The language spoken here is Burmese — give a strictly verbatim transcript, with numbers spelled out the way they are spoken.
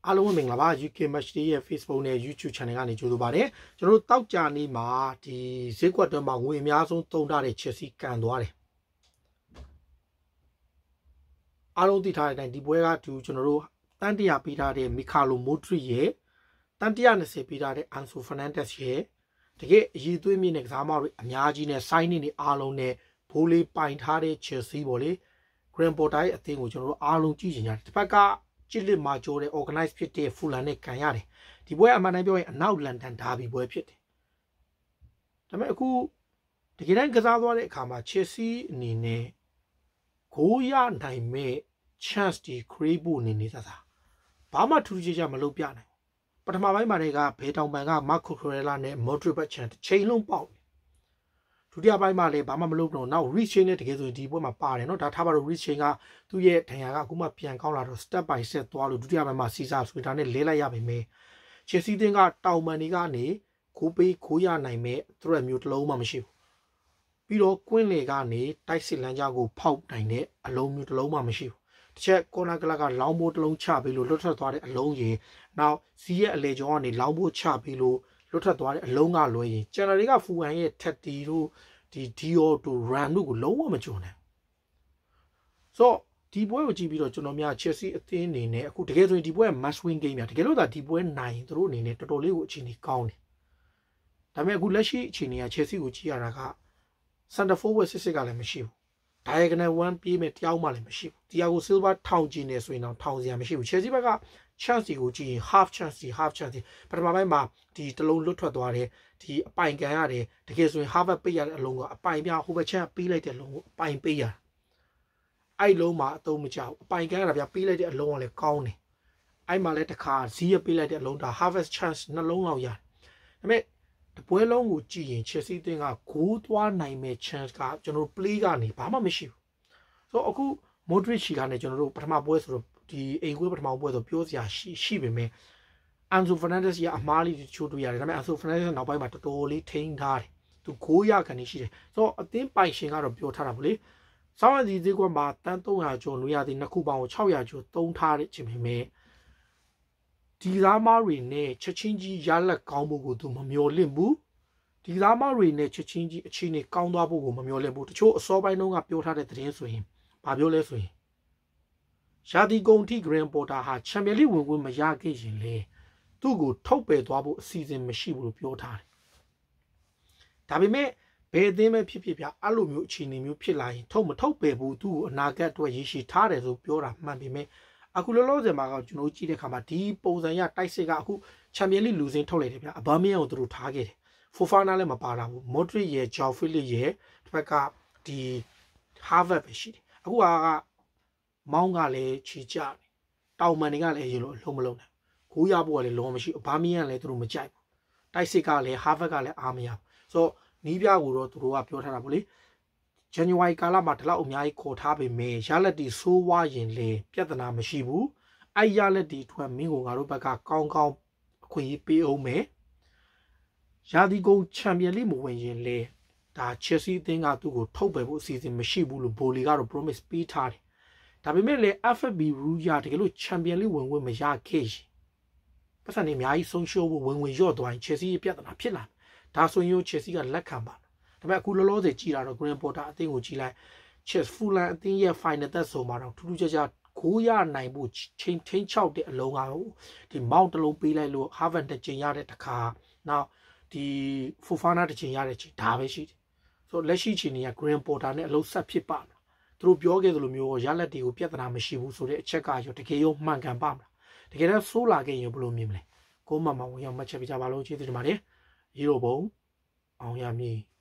အားလုံးမင်္ဂလာပါ ယူ ကေ Match Day ရဲ့ Facebook နဲ့ YouTube Channel ကနေကြိုဆိုပါတယ်ကျွန်တော်တို့တောက်ကြနေမှာဒီဈေးကွက်တွင်းမှာငွေအများဆုံးသုံးထားတဲ့ Chelsea ကန်သွားတယ်အားလုံးသိထားတဲ့အတိုင်းဒီပွဲကတူကျွန်တော်တို့တန်တရာပေးထားတဲ့ Mikhailo Modric ရဲ့တန်တရာနှစ်ဆယ်ပေးထားတဲ့ Enzo Fernandez ရဲ့တကယ်အရေးသွေးမြင့်တဲ့ကစားမတွေအများကြီးနဲ့ sign နေအားလုံးနဲ့ဘိုးလေးပိုင်ထားတဲ့ Chelsea ပေါ့လေ Graham Potter ရဲ့အသင်းကိုကျွန်တော်တို့အားလုံးကြည့်ကြင်ကြတယ်တစ်ဖက်ကကြစ်လက်မှာကြိုးတဲ့ organize ဖြစ်တဲ့ Fulham နဲ့ကန်ရတယ်ဒီပွဲအမှန်တမ်းပြောရင်အနောက်လန်ဒန်ဒါဘီပွဲဖြစ်တယ်ဒါပေမဲ့အခုတကယ်တမ်းကစားသွားတဲ့အခါမှာ Chelsea အနေနဲ့ဂိုးရနိုင်မဲ့ chance တွေ create ဖို့နေနေသားဘာမှထူးထူးခြားခြားမလုပ်ပြနိုင်ပထမပိုင်းမှာတွေကဘေးတောင်ပန်က Marco Corella နဲ့ Modric ဘက်ချန်ချိန်လုံးပေါက်ဒုတိယပိုင်းမှာလည်းဘာမှမလုပ်တော့နောက် reach chain နဲ့တကယ်ဆိုဒီပွဲမှာပါတယ်เนาะဒါထားပါတော့ reach chain ကသူ့ရဲ့ဒဏ်ရာကအခုမှပြန်ကောင်းလာတော့ step by step သွားလို့ဒုတိယပိုင်းမှာစီစာဆွေတာနဲ့လဲလိုက်ရပါမယ် Chelsea တင်းကတောင်ပန်တွေကနေခိုးပေးခိုးရနိုင်မဲ့ threat မျိုးတစ်လုံးမှမရှိဘူးပြီးတော့ကွင်းလေကနေတိုက်စစ်လမ်းကြောင်းကိုဖောက်နိုင်တဲ့အလုံးမျိုးတစ်လုံးမှမရှိဘူးတစ်ချက် corner ကလကလောင်းဘိုးတစ်လုံးချပေးလို့လွတ်ထွက်သွားတဲ့အလုံးကြီးနောက်စီးရဲ့အလေကျော်ကနေလောင်းဘိုးချပေးလို့လွတ်ထွက်သွားတဲ့အလုံးကလွဲရင်ကျန်တာတွေကဖူဟန်ရဲ့ Tati တို့ဒီ Dior တို့ Ram တို့ကိုလုံးဝမကြုံနိုင်ဆိုတော့ဒီပွဲကိုကြည့်ပြီးတော့ကျွန်တော်များ Chelsea အသင်းအနေနဲ့အခုတကယ်ဆိုရင်ဒီပွဲက must win game များတကယ်လို့ဒါဒီပွဲနိုင်သူတို့အနေနဲ့တော်တော်လေးကိုအခြေအနေကောင်းတယ်ဒါပေမဲ့အခုလက်ရှိအခြေအနေက Chelsea ကိုကြည့်ရတာက center forward စစ်စစ်ကလည်းမရှိဘူး diagonal one ပြေးမဲ့တယောက်မှလည်းမရှိဘူး Thiago Silva ထောင်ကျင်နေဆိုရင်တော့ထောင်စရာမရှိဘူး Chelsea ဘက်က chance ကိုကြည့်ရင် half chance ဒီ half chance ပထမပိုင်းမှာဒီတလုံးလွတ်ထွက်သွားတယ်ဒီအပိုင်ကန်ရတယ်တကယ်ဆိုရင် Harvard ပေးရတဲ့အလုံးကအပိုင်ပြဟိုဘက်ချမ်းပေးလိုက်တဲ့အလုံးကိုအပိုင်ပေးရအဲ့လုံးမှာအသုံးမကျဘူးအပိုင်ကန်ရတာဗျပေးလိုက်တဲ့အလုံးကလည်းကောင်းတယ်အဲ့မှာလည်းတစ်ခါဇီးရပေးလိုက်တဲ့အလုံးဒါ harvest chance နှလုံးလောက်ရတယ်ဒါပေမဲ့တပွဲလုံးကိုကြည့်ရင် Chelsea တင်းကဂိုးသွားနိုင်မဲ့ chance ကကျွန်တော်တို့ play ကနေဘာမှမရှိဘူးဆိုတော့အခု Modric ချီကနေကျွန်တော်တို့ပထမပွဲဆိုတော့ဒီအိမ်ကွေးပထမပွဲဆိုပြောစရာရှိရှိပေမဲ့ Enzo Fernandez ရအမားလေးချိုးတွေ့ရတယ်ဒါပေမဲ့ Enzo Fernandez နောက်ပိုင်းမှာတော်တော်လေးထိန်းထားတယ်သူဂိုးရခံနေရှိတယ်ဆိုတော့အသင်းပိုင်ရှင်ကတော့ပြောထားတာဗောလေစောင်းရည်ဈေးကွက်မှာတန်းသုံးရာကျော်လူရသည်နှစ်ခုပေါင်း၆ရာကျော်သုံးထားတဲ့ချိန်ပေမဲ့ဒီသားမားတွေနဲ့ချက်ချင်းကြီးရလက်ကောင်းဖို့ကိုသူမမျှော်လင့်ဘူးဒီသားမားတွေနဲ့ချက်ချင်းကြီးအခြေအနေကောင်းသွားဖို့ကိုမမျှော်လင့်ဘူးတချို့အစောပိုင်းတုန်းကပြောထားတဲ့သတင်းဆိုရင်ဘာပြောလဲဆိုရင်ရာသီကုန်ထိ Graham Potter ဟာချန်ပီယံလိဝင်ခွင့်မရခဲ့ရင်လေသူ့ကိုထုတ်ပယ်သွားဖို့အစီအစဉ်မရှိဘူးလို့ပြောထားတယ်ဒါပေမဲ့ဘယ်အသင်းပဲဖြစ်ဖြစ်ပြအဲ့လိုမျိုးအခြေအနေမျိုးဖြစ်လာရင်ထုတ်မထုတ်ပယ်ဘူးသူ့ကိုအနာဂတ်အတွက်ရည်ရှိထားတယ်ဆိုပြောတာမှန်ပေမဲ့အခုလောလောဆယ်မှာကကျွန်တော်ကြည့်တဲ့အခါမှာဒီပုံစံရတိုက်စစ်ကအခုချန်ပီယံလိလူစင်းထုတ်လိုက်တယ်ဗျအဘာမီယန်ကိုသူတို့ထားခဲ့တယ်ဖိုဖာနာလည်းမပါတာဘူး Modric ရဲ့ Joao Felix ရဲ့တစ်ဖက်ကဒီ Harvard ပဲရှိတယ်အခုကမောင်းကလည်းခြေကျတယ်တောင်မန်တွေကလည်းရေလို့အလုံးမလုံးနဲ့ကိုးရဖို့ကလည်းလုံးမရှိအဘာမီယန်လည်းသူတို့မကြိုက်ဘူးတိုက်စစ်ကလည်း Harvard ကလည်းအားမရဘူးဆိုတော့နီးပြကိုတော့သူတို့ကပြောထားတာဗောလေ January ကာလမှာဒီလောက်အများကြီးခေါ်ထားပေမဲ့ရလက်တီဆိုးဝါးရင်လေပြဿနာမရှိဘူးအဲ့ရလက်တီထွက်မင်းကိုငါတို့ဘက်ကကောင်းကောင်းအခွင့်အရေးပေးအောင်မယ်ရာသီကုန်ချန်ပီယံလိမဝင်ရင်လေဒါ Chelsea အသင်းကသူ့ကိုထုတ်ပယ်ဖို့အစီအစဉ်မရှိဘူးလို့ဘိုလီကတော့ promise ပေးထားတယ်ဒါပေမဲ့လေ F F B rule ရတကယ်လို့ချန်ပီယံလိဝင်ခွင့်မရခဲ့ရင်ပတ်စံနေအများကြီးဆုံးရှုံးဖို့ဝင်ဝင်ရော့သွားရင် Chelsea ရဲ့ပြဿနာဖြစ်လာဒါဆိုရင် Chelsea ကလက်ခံပါဒါပေမဲ့အခုလောလောဆယ်ကြည်လာတော့ Graham Potter အသင်းကိုကြည်လိုက် Chelsea Fulham အသင်းရဲ့ final သက်ဆိုမှာတော့ထူးထူးခြားခြားဂိုးရနိုင်ဖို့ချင်းချင်းချောက်တဲ့အလုံးကဒီမောက်တစ်လုံးပေးလိုက်လို့ Harvard တစ်ချိန်ရတဲ့တခါနောက်ဒီ Fofana တစ်ချိန်ရတဲ့ချိန်ဒါပဲရှိတယ်ဆိုတော့လက်ရှိချိန်က Graham Potter နဲ့အလုံးဆက်ဖြစ်ပါမလားသူတို့ပြောခဲ့သလိုမျိုးရလက်တွေကိုပြဿနာမရှိဘူးဆိုတဲ့အချက်ကရောတကယ်ရောမှန်ကန်ပါမလားတကယ်တော့ဆိုးလာခဲ့ရင်ဘယ်လိုမြင်မလဲကိုမမဝင်ရောက်မှတ်ချက်ပြကြပါလို့ကျေးဇူးတင်ပါတယ်ရေလိုဘုံအောင်ရမည်